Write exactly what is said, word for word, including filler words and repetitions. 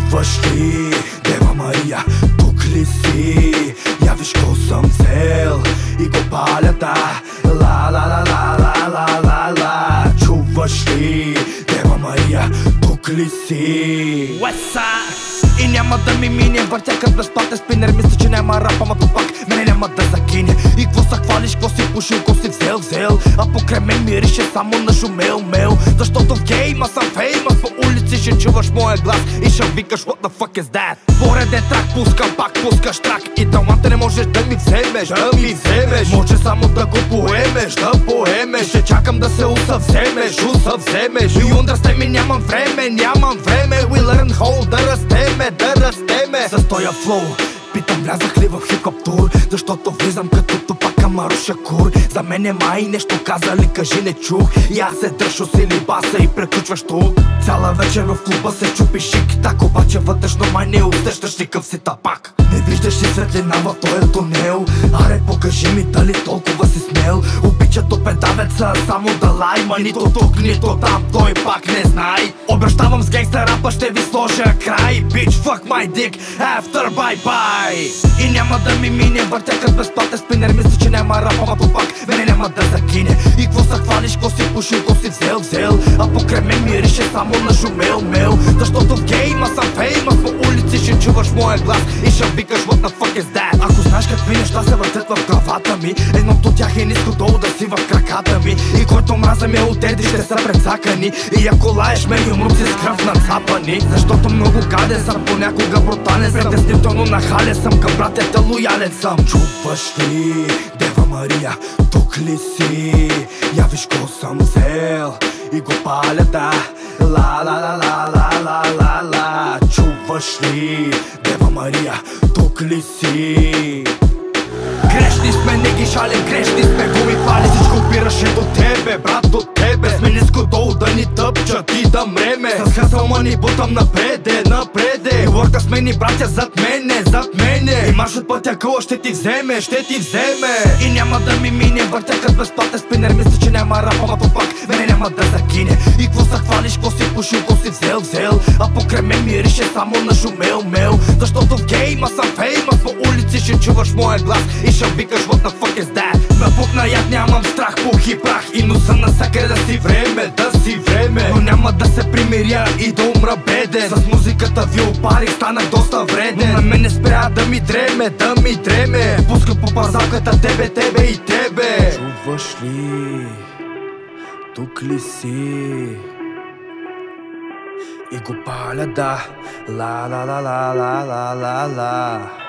Чуваш ли, Дева Мария, тук ли си? Я виж какво съм взел и го паля, да. Ла ла ла ла ла ла ла ла. Чуваш ли, Дева Мария, тук ли си? Уеса! И няма да ми мине, въртя като безплатен спинер. Мисля, че няма рап, ама пак мене няма да закине. И какво са хвалиш, какво си пушил, какво си взел, взел. А покрай мен мирише само на жумел, мел. Защото в гейма съм феймас, по улици ще чуваш моя глас и ще викаш what the fuck is that. Пореден трак пускам, пак пускаш трак. И таланта не можеш да ми вземеш, да ми вземеш. Може само да го поемеш, да поемеш. Ще чакам да се усъвземеш, усъвземеш. И understand ми, нямам време, нямам време. We learn how да растеме, да растеме. С тоя флоу питам, влязах ли в хип-хоп тур? Защото влизам като Тупак Амару Шакур. За мен е май нещо каза ли, кажи не чух. И аз се държу си ли баса и приключваш тук. Цяла вечер в клуба се чупи шик. Так обаче вътрешно май не усещаш никакъв си тапак. Не виждаш ли светлина в този тунел? Аре покажи ми дали толкова си смел. Обичат опедавеца само да лайма. Нито тук, нито там, той пак не знай. Обещавам с гангста рапа ще ви сложа край. Bitch fuck my dick after bye bye. И няма да ми мине, въртя като безплатен спинер. Мисля, че няма рапа, ама пак мене няма да закине. И какво са хвалиш, какво си пушил, какво си взел, взел. А покрай мен мирише само на жумел, мел. Защото в гейма съм феймас, по улици ще чуваш моя глас и ще викаш what the fuck is that. Ако знаеш какви неща се въртят в главата ми, едното от тях е ниско долу да си в краката ми. И който мраза ме отеди, ще са предсакани. И ако лаеш ме и умрут си с кръв нацапани. Защото много гаден съм, понякога брутален съм. Притеснително нахален съм, към братята лоялен съм. Чуваш ли, Дева Мария, тук ли си? Я виж какво съм взел и го паля, да. Ла ла ла ла ла ла ла ла. Чуваш ли, Дева Мария, тук ли си? Грешни сме, не ги шалим, грешни сме, гуми пали, всичко опираше до тебе, брат, до тебе. Сме ниско долу да ни тъпчат и да мреме. С хасълма ни бутам напреде, напреде. И лорка сме ни братя зад мене, зад мене. И марш от пътя къла ще ти вземе, ще ти вземе. И няма да ми мине, въртя като безплатен спинер. Мисля, че няма рапа, ама пак мене няма да закине. И какво са хвалиш, какво си пушил, какво си взел, взел. А покрай мен мирише само на жумел, мел. Защото в гейма съм феймас, по улици ще чуваш моя глас и ще викаш what the fuck is that. На бук на яд нямам страх, пух и прах. И носа насякъде да си време, да си време. Но няма да се примиря и да умра беден. С музиката ви опарих, станах доста вреден. Но на мен не спря да ми дреме, да ми дреме. Пуска по пазалката тебе, тебе и тебе. Чуваш ли, тук ли си? И го паля, да. Ла ла ла ла ла ла ла ла.